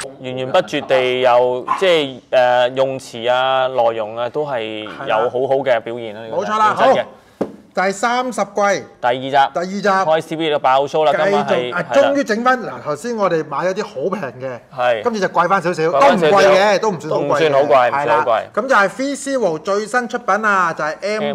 源源不絕地有即係用詞啊、內容啊，都係有好好嘅表現啦。 冇錯啦，好。第30季第二集開 CP 到爆 show 啦，今晚係終於整翻嗱，頭先我哋買咗啲好平嘅， 係今次就貴翻少少，都唔貴嘅，都唔算好貴， 唔算好貴， 係啦。咁就係 FreeZero 最新出品啊，就係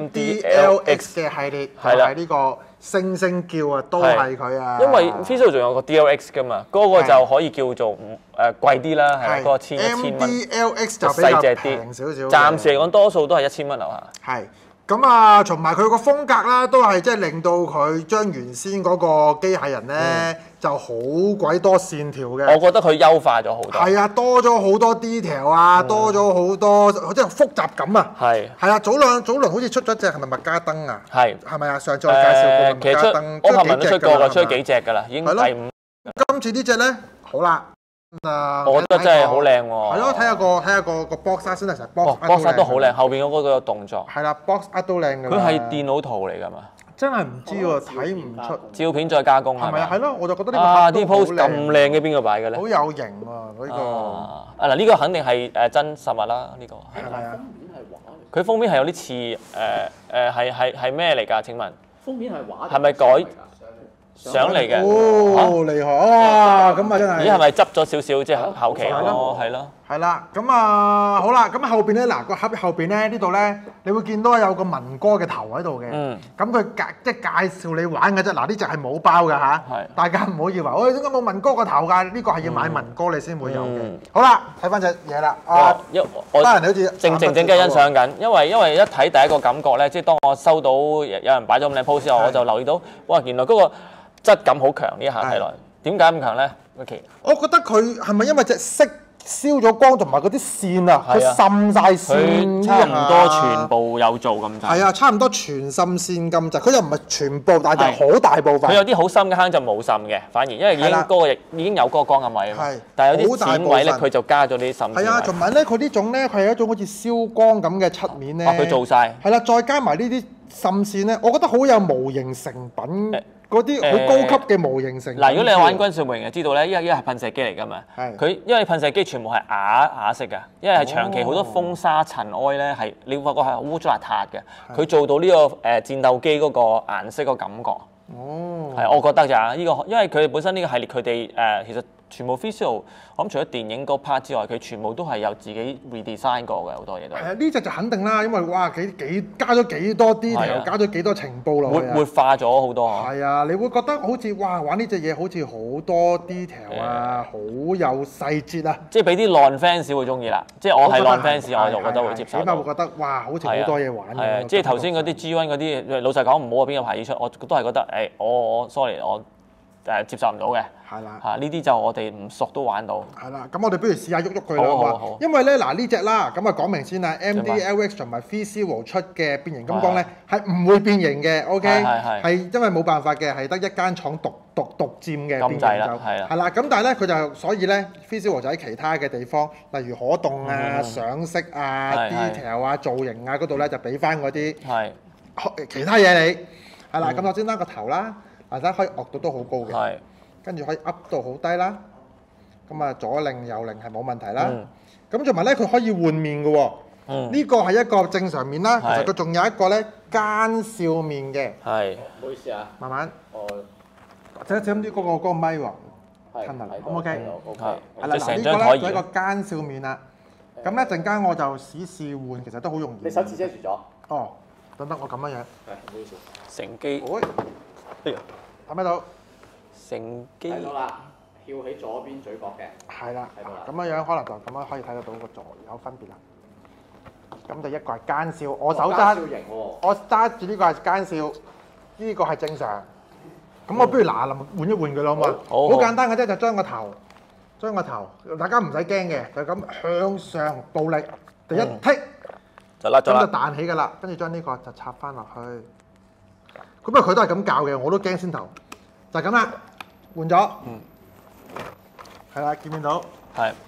MDLX 嘅系列，係啦，呢個星星叫啊，都係佢啊。 因為 FreeZero 仲有個 DLX 噶嘛，嗰個就可以叫做貴啲啦，係嗰個1000蚊。 MDLX 就比較平少少， 暫時嚟講多數都係1000蚊樓下。 係。咁啊，同埋佢個風格啦，都係即係令到佢將原先嗰個機械人咧就好鬼多線條嘅。 我覺得佢優化咗好多。係啊，多咗好多 detail 啊，多咗好多即係複雜感啊。係啊，早輪好似出咗隻係咪麥加登啊？係咪啊？上次我介紹過麥加登， 我尋日都出過㗎，出咗幾隻㗎啦，已經第5。 今次呢隻咧好啦。 我覺得真係好靚喎。 係咯，睇下個 box art 先啦，成 box art 都好靚，後邊嗰個動作。 係啦 ，box art 都靚㗎。佢係電腦圖嚟㗎嘛？ 真係唔知喎，睇唔出。 照片再加工係咪？ 係咯，我就覺得呢個啲 pose 咁靚嘅邊個擺嘅咧？ 好有型喎，呢個。 嗱，呢個肯定係真實物啦，呢個。 係啊。 佢封面係有啲似係咩嚟㗎？請問？ 封面係畫。 係咪改上嚟嘅？ 哦，厲害啊！咁啊真係。 咦，係咪執咗少少即係後期咯？係咯。 係啦，咁啊好啦，咁後邊咧嗱個盒後邊咧呢度咧，你會見到有個文哥嘅頭喺度嘅。咁佢即係介紹你玩嘅啫。嗱呢隻係冇包㗎嚇。大家唔好以為，喂點解冇文哥個頭㗎？呢個係要買文哥你先會有嘅。好啦，睇翻隻嘢啦。 我好似靜靜欣賞緊，因為一睇第一個感覺咧，即係當我收到有人擺咗咁靚 pose 之後，我就留意到，哇原來嗰個質感好強呢一下睇落，點解咁強咧 ？Vicky， 我覺得佢係咪因為隻色燒咗光同埋嗰啲線啊，佢滲晒線， 差唔多全部有做咁滯。 係啊，差唔多全滲線咁滯，佢又唔係全部，但係好大部分。 佢有啲好深嘅坑就冇滲嘅，反而因為已經有嗰個光暗位啊嘛。但係有啲淺位咧，佢就加咗啲滲。 係啊，同埋咧，佢呢種咧，佢係一種好似燒光咁嘅漆面咧。 佢做晒。係啦，再加埋呢啲滲線咧，我覺得好有模型成品。嗰啲好高級嘅模型成品。 嗱，如果你有玩軍事模型就知道咧，因為係噴射機嚟㗎嘛。佢因為噴射機全部係啞色㗎，因為係長期好多風沙塵埃咧，係你會發覺係好污糟邋遢嘅。佢做到呢個戰鬥機嗰個顏色個感覺。係，我覺得咋呢個，因為佢哋本身呢個系列佢哋其實全部 FreeZero，我諗除咗電影嗰 part 之外，佢全部都係有自己 redesign 過嘅，好多嘢都係。係啊，呢隻就肯定啦，因為哇加咗幾多 detail，加咗幾多情報落去啊！ 活化咗好多。 係啊，你會覺得好似哇玩呢隻嘢好似好多 detail 啊，好有細節啊！ 即係俾啲 non fans 會中意啦，即係我係 non fans，我就覺得會接受。 起碼會覺得哇，好似好多嘢玩。 係啊，即係頭先嗰啲 G1 嗰啲，老實講唔好啊，邊個牌子出，我都係覺得我 sorry 我接受唔到嘅。係啦，呢啲就我哋唔熟都玩到。係啦，咁我哋不如試下喐喐佢啦，好。因為咧嗱呢隻啦，咁啊講明先啦 ，MDLX 同埋 FreeZero 出嘅變形金剛咧係唔會變形嘅 ，OK？係因為冇辦法嘅，係得一間廠獨佔嘅變形就係啦。咁但係咧佢就所以咧 FreeZero 就喺其他嘅地方，例如可動啊、上色啊、detail 啊、造型啊嗰度咧就俾翻嗰啲其他嘢你。係啦，咁我先拉個頭啦，大家可以惡到都好高嘅。跟住可以 up 到好低啦，咁啊左擰右擰係冇問題啦。咁同埋咧佢可以換面嘅喎，呢個係一個正常面啦。其實佢仲有一個咧奸笑面嘅。係。唔好意思啊。慢慢。睇啲嗰個咪喎。係。OK。係啦，嗱呢個咧就係一個奸笑面啦。咁咧陣間我就試換，其實都好容易。 你手指遮住咗。 哦，等我咁樣樣。 係，唔好意思。 乘機。 睇唔睇到？ 乘機睇到啦，翹起左邊嘴角嘅。係啦，睇到啦。 咁樣可能就咁樣可以睇得到個座有分別啦。咁就一個係奸笑，我手揸，我揸住呢個係奸笑，呢個係正常。咁我不如嗱臨換一換佢啦，好嘛？好簡單嘅啫，就將個頭，大家唔使驚嘅，就咁向上暴力，第一剔就甩咗啦， 咁就彈起㗎啦。跟住將呢個就插翻落去。咁佢都係咁教嘅，我都驚先頭，就係咁啦。換咗，係啦，見唔見到？係。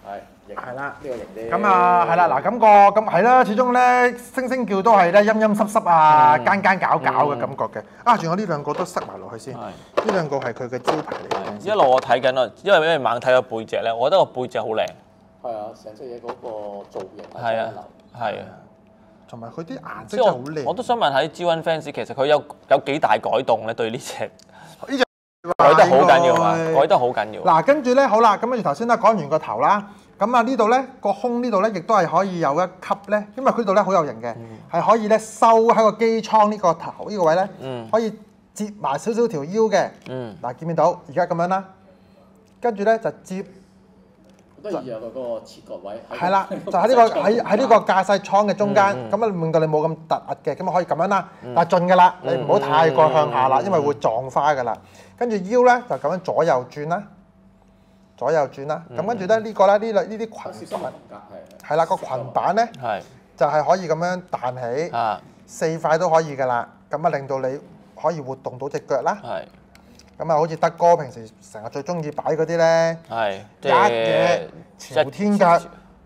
係啦， 呢個型啲。 咁啊，係啦，嗱，咁係啦，始終咧星星叫都係咧陰陰濕濕啊、奸奸搞搞嘅感覺嘅。啊，仲有呢兩個都塞埋落去先。呢兩個係佢嘅招牌嚟嘅。 一路我睇緊啊，因為猛睇個背脊咧，我覺得個背脊好靚。 係啊，成隻嘢嗰個造型係啊，係啊。 同埋佢啲顏色真係好靚。 我都想問下啲 G1 fans，其實佢有幾大改動咧？對呢隻？呢隻改得好緊要啊！改得好緊要。 嗱，跟住咧好啦，咁跟住頭先咧講完個頭啦，咁啊呢度咧個胸呢度咧亦都係可以有一級咧，因為佢度咧好有型嘅，係可以咧收喺個機艙呢個頭呢個位咧，可以接埋少少條腰嘅。嗱，見唔見到？而家咁樣啦，跟住咧就接。 得意啊！嗰個切割位係啦，就喺呢個喺呢個駕駛艙嘅中間，咁啊令到你冇咁突兀嘅，咁啊可以咁樣啦，但係盡㗎啦，你唔好太過向下啦，因為會撞花㗎啦。跟住腰咧就咁樣左右轉啦，左右轉啦。咁跟住咧呢個咧呢啲裙板係啦，個裙板咧就係可以咁樣彈起，4塊都可以㗎啦。咁啊令到你可以活動到隻腳啦。咁啊，好似德哥平時成日最中意擺嗰啲咧，一嘢朝天腳，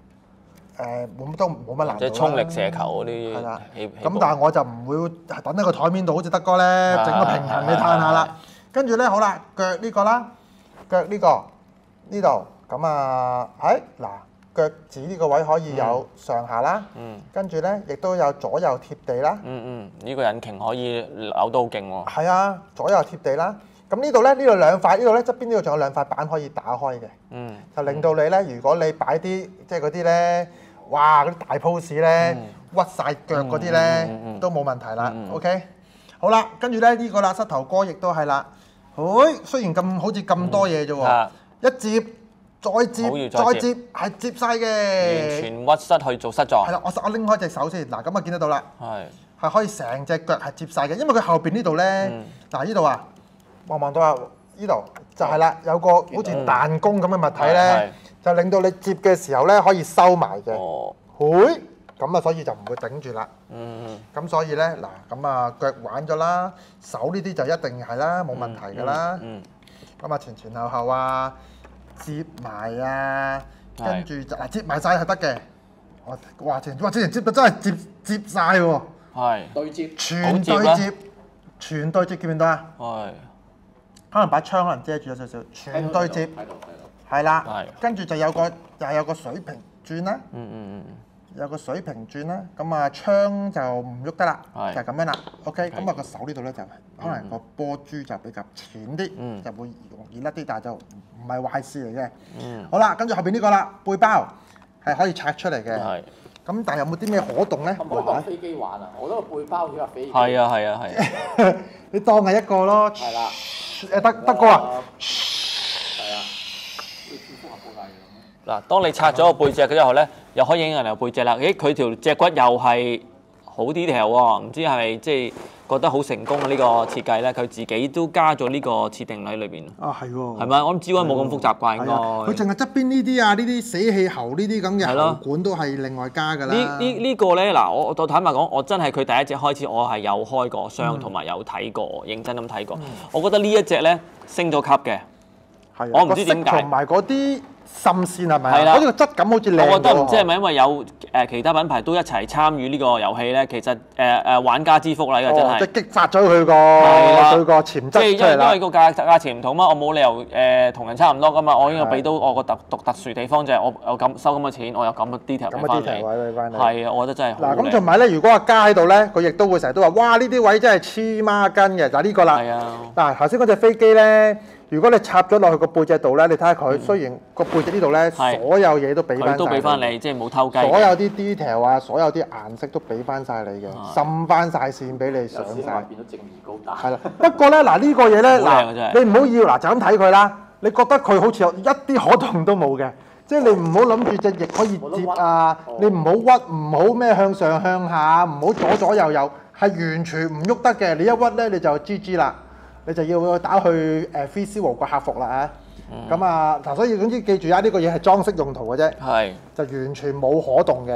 冇乜難度啦。即係衝力射球嗰啲。係啦。咁但係我就唔會等喺個台面度，好似德哥咧整個平衡你攤下啦。跟住咧好啦，腳呢個啦，腳呢個呢度，咁啊嗱，腳趾呢個位可以有上下啦。跟住咧亦都有左右貼地啦。 呢個引擎可以扭到好勁喎。 係啊，左右貼地啦。咁呢度咧，呢度兩塊，呢度咧側邊呢度仲有兩塊板可以打開嘅，就令到你咧，如果你擺啲即係嗰啲咧，哇嗰啲大 pose 咧，屈晒腳嗰啲咧，都冇問題啦。OK， 好啦，跟住咧呢個啦，膝頭哥亦都係啦。雖然咁好似咁多嘢啫喎，一接再接再接係接晒嘅， 完全屈膝去做膝撞。 係啦，我拎開隻手先，嗱咁啊見得到啦，係可以成隻腳係接晒嘅，因為佢後邊呢度咧，嗱呢度啊。望到啊！呢度就係啦，有個好似彈弓咁嘅物體咧，就令到你接嘅時候咧可以收埋嘅。咁啊，所以就唔會頂住啦。咁所以咧嗱，咁啊腳玩咗啦，手呢啲就一定係啦，冇問題㗎啦。咁啊前前後後啊，接埋啊，跟住就接埋晒係得嘅。哇！之前接到真係接晒喎。 對接， 全對接，全對接，見唔見到啊？可能把槍可能遮住咗少少，全對接，係啦，跟住就有個水平轉啦，有個水平轉啦，咁啊槍就唔喐得啦，就係咁樣啦。OK，咁啊個手呢度咧就可能個波珠就比較淺啲，就會容易甩啲，但係就唔係壞事嚟嘅。好啦，跟住後邊呢個啦，背包係可以拆出嚟嘅。咁但係有冇啲咩可動咧？ 唔好當飛機玩啊！我覺得個背包好似話飛機。 係啊！ 你當係一個咯。係啦。德哥啊！ 係啊。要蝙蝠俠好大樣。 嗱，當你拆咗個背脊之後咧，又可以影人哋背脊啦。咦，佢條脊骨又係好 detail 喎，唔知係咪即係覺得好成功嘅呢個設計咧？佢自己都加咗呢個設定喺裏邊。 啊，係喎。係咪？我諗 G1 冇咁複雜啩，應該。 佢淨係側邊呢啲啊，呢啲死氣喉呢啲咁嘅喉管都係另外加㗎啦。 呢個咧嗱，我坦白講，我真係佢第一隻開始，我係有開過箱同埋有睇過，認真咁睇過。我覺得呢一隻咧升咗級嘅。係。我唔知點解。 同埋嗰啲滲線係咪？係啦。嗰個質感好似靚咗。 我覺得唔知係咪因為有其他品牌都一齊參與呢個遊戲咧，其實玩家之福啦，呢個真係。 即係激發咗佢個潛質出嚟啦。 因為個價錢唔同嘛，我冇理由同人差唔多噶嘛，我應該俾到我個獨特殊地方就係我咁收咁嘅錢，我有咁嘅 detail 俾翻你。係啊，我覺得真係好靚。嗱咁同埋咧，如果阿加喺度咧，佢亦都會成日都話：哇！呢啲位真係黐孖筋嘅，就係呢個啦。係啊。嗱頭先嗰隻飛機咧。如果你插咗落去個背脊度咧，你睇下佢，雖然個背脊呢度咧，所有嘢都俾翻， 都俾翻你，即係冇偷雞。 所有啲 detail 啊，所有啲顏色都俾翻晒你嘅，滲翻晒線俾你上晒。 變咗正義高達。 係啦，不過咧嗱呢個嘢咧嗱，你唔好要嗱就咁睇佢啦，你覺得佢好似有一啲可動都冇嘅，即係你唔好諗住隻翼可以接啊，你唔好屈，唔好咩向上向下，唔好左右右，係完全唔喐得嘅。你一屈咧你就 GG 啦。你就要打去FreeZero個客服啦嚇，咁啊嗱，所以總之記住啊，呢個嘢係裝飾用途嘅啫，就完全冇可動嘅。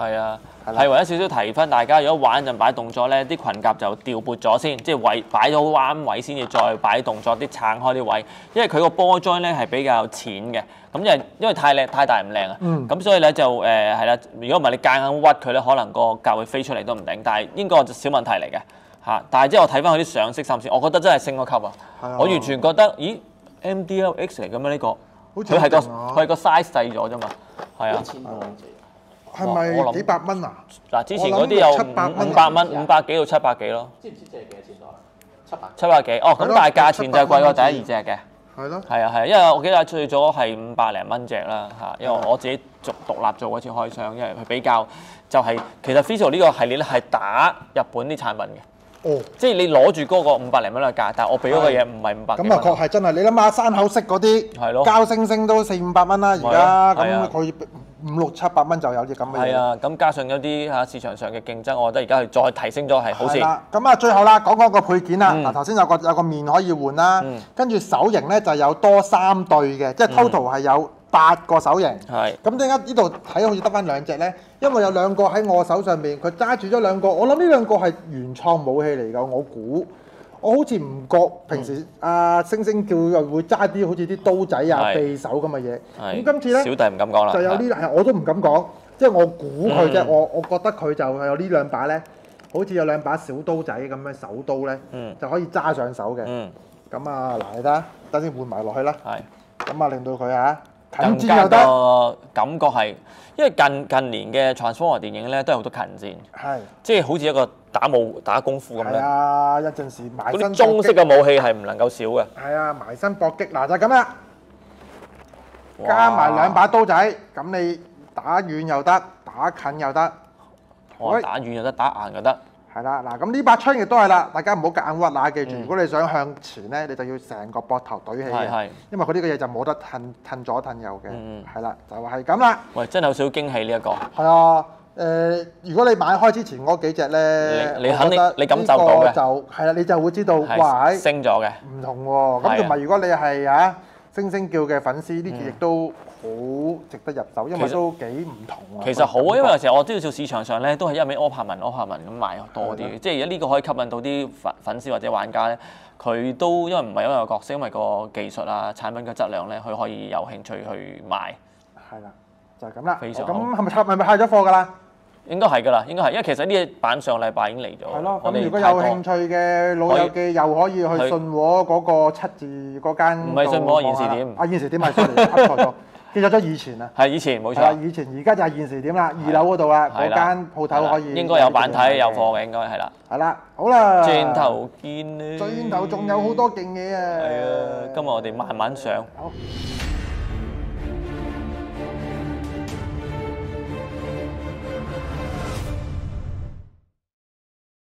係啊，係為咗少少提分大家，如果玩陣擺動作咧，啲裙甲就調撥咗先，即係位擺咗啱位先至再擺動作，啲撐開啲位，因為佢個波 join 咧係比較淺嘅，咁因為太靚太大唔靚啊，咁所以咧就係啦，如果唔係你夾硬屈佢咧，可能個甲會飛出嚟都唔定，但係應該係小問題嚟嘅嚇。但係即係我睇翻佢啲上色甚至，我覺得真係升咗級啊！我完全覺得，咦 MDLX 嚟嘅咩呢個？佢係個 size 細咗啫嘛，係啊。 係咪幾百蚊啊？ 嗱，之前嗰啲有500蚊，500幾到700幾咯。 知唔知借幾多錢袋 ？700幾。哦，咁但係價錢就貴過第一二隻嘅。 係咯。 係啊係，因為我記得最咗係500零蚊隻啦嚇，因為我自己獨立做嗰次開箱，因為佢比較就係其實 Visual 呢個系列咧係打日本啲產品嘅。哦，即係你攞住嗰個500零蚊嘅價，但係我俾嗰個嘢唔係500。 咁啊，確係真係，你諗下山口式嗰啲，係咯，膠星星都400-500蚊啦，而家咁佢500-700蚊就有啲咁嘅嘢。 係啊，咁加上有啲嚇市場上嘅競爭，我覺得而家佢再提升咗係好事。 咁啊，最後啦，講個配件啦。嗱，頭先有個面可以換啦，跟住手型咧就有多3對嘅，即係 total 係有8個手型。係。咁點解呢度睇好似得翻2隻咧？因為有2個喺我手上面，佢揸住咗2個，我諗呢2個係原創武器嚟㗎。我估我好似唔覺平時星星叫又會揸啲好似啲刀仔啊、匕首咁嘅嘢。咁今次咧， 小弟唔敢講啦。 就有呢，我都唔敢講，即係我估佢啫。我覺得佢就係有呢2把咧，好似有2把小刀仔咁嘅手刀咧，就可以揸上手嘅。咁啊，嗱，你睇下，等先換埋落去啦。係。咁啊，令到佢近戰又得。個感覺係，因為近年嘅 Transformer 電影咧都係好多近戰，係，即係好似一個打功夫咁樣。 係啊，一陣時埋身。 嗰啲中式嘅武器係唔能夠少嘅。 係啊，埋身搏擊，嗱就係咁啦，加埋2把刀仔，咁你打遠又得，打近又得。 打遠又得，打硬又得。 係啦，嗱咁呢把槍亦都係啦，大家唔好夾硬屈啊！記住，如果你想向前咧，你就要成個膊頭舉起嘅，因為佢呢個嘢就冇得褪左褪右嘅。係啦，就係咁啦。 喂，真係好少驚喜呢一個。 係啊，如果你買開之前嗰幾隻咧， 你肯定你感受到嘅， 就係啦，你就會知道，哇， 升咗嘅， 唔同喎。咁同埋如果你係星星叫嘅粉絲，呢隻亦都好值得入手，因為都幾唔同啊。 其實好啊，因為有時候我知道做市場上咧，都係一味柯柏文咁賣多啲。即係而家呢個可以吸引到啲粉絲或者玩家咧，佢都因為唔係因為個角色，因為個技術啊、產品嘅質量咧，佢可以有興趣去買。 係啦，就係咁啦。 非常好。 咁係咪派咗貨㗎啦？ 應該係㗎啦，應該係，因為其實呢隻版上禮拜已經嚟咗。 係咯，咁如果有興趣嘅老友記又可以去信和嗰個7字嗰間。 唔係信和現時點。 現時點係錯咗，記錯咗以前啊。 係以前冇錯。 以前而家就係現時點啦，2樓嗰度啦，嗰間鋪頭可以。 應該有版睇有貨嘅，應該係啦。 係啦，好啦。 轉頭見咧。 轉頭仲有好多勁嘢啊！ 係啊，今日我哋慢慢上。 好。